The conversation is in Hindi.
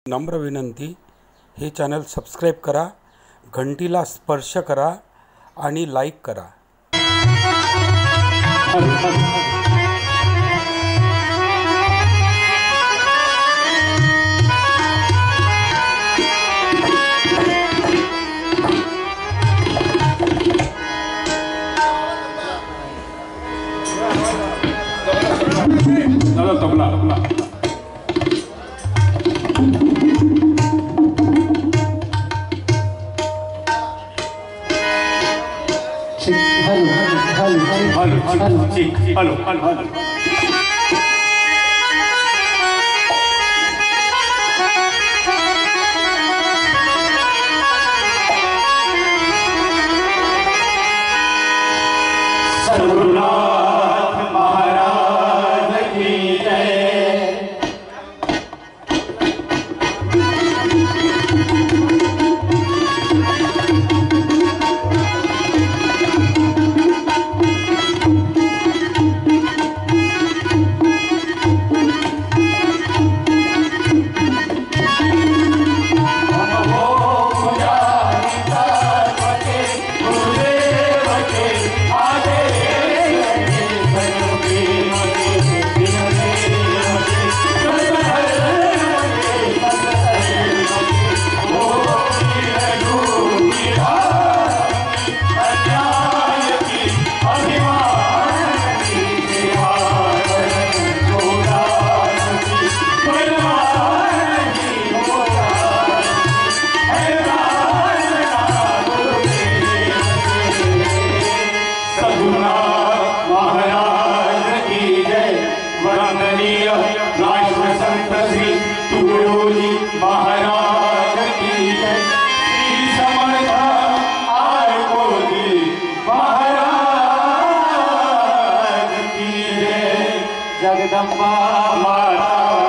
नम्र विनंती, हे चॅनल सबस्क्राईब करा, घंटीला स्पर्श करा आणि लाईक करा। तबला हेलो सद्गुरुनाथ महाराज की जय। महाराज की जय। श्री समर्थ आय कोटी महाराज की जय। जगदम्बा माता